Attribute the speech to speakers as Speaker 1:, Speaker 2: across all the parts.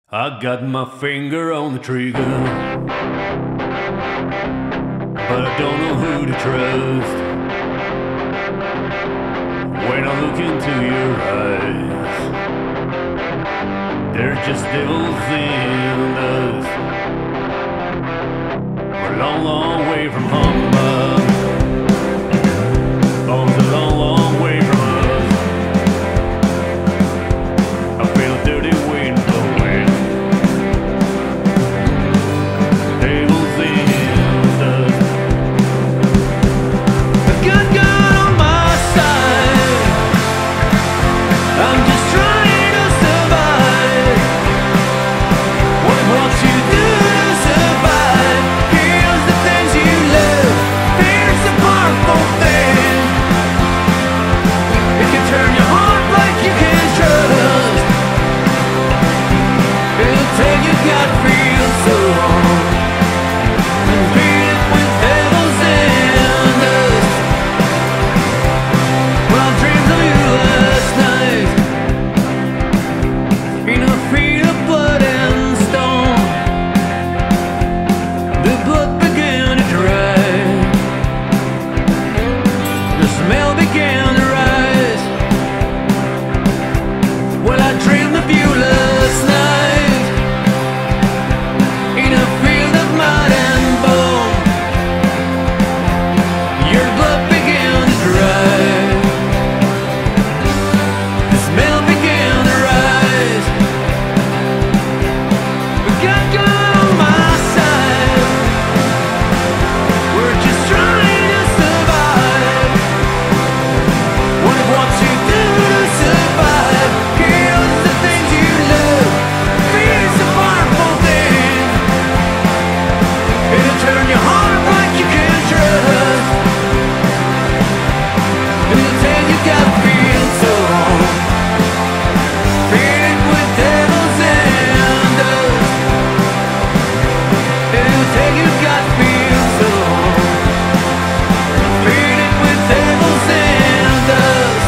Speaker 1: I got my finger on the trigger, but I don't know who to trust. When I look into your eyes, they're just devils in dust. We're a long, long way from home, bones a long, long way from us. I feel a dirty wind blowing, devils in dust. I got God on my side, I'm just trying to survive. What you do to survive? Here's the things you love. Fear's a powerful thing. It can turn your heart like you can trust. It'll take your gut feel so wrong and beat it with devils and dust. Well, I dreamed of you last night in a field of blood and stone. The blood began to dry, the smell began to rise. Well, I dreamed of you last night in a field of mud and bone. Your blood began to dry, the smell began to rise. We got God on my side, we're just trying to survive. What you do to survive? Here's the things you love. Fear's a powerful thing. It'll turn your heart like you can trust. It'll take your gut feel so wrong. Feed it with devils and dust. It'll take your gut feel so wrong. Feed it with devils and dust.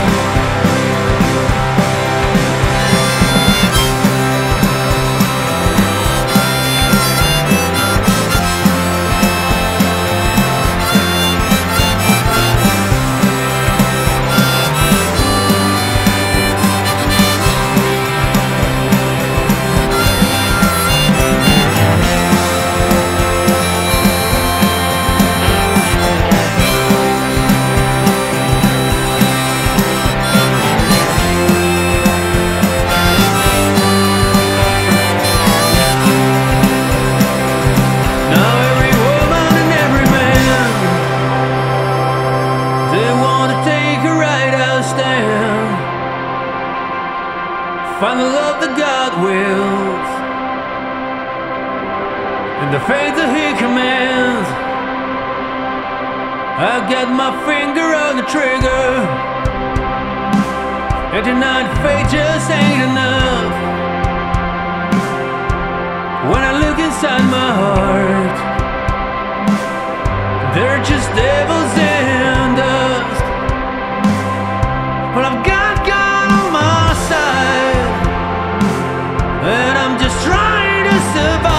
Speaker 1: Now every woman and every man, they want to take a right out stand, find the love that God wills and the faith that He commands. I got my finger on the trigger, and tonight faith just ain't enough. When I look inside my heart, they're just devils in dust. But I've got God on my side, and I'm just trying to survive.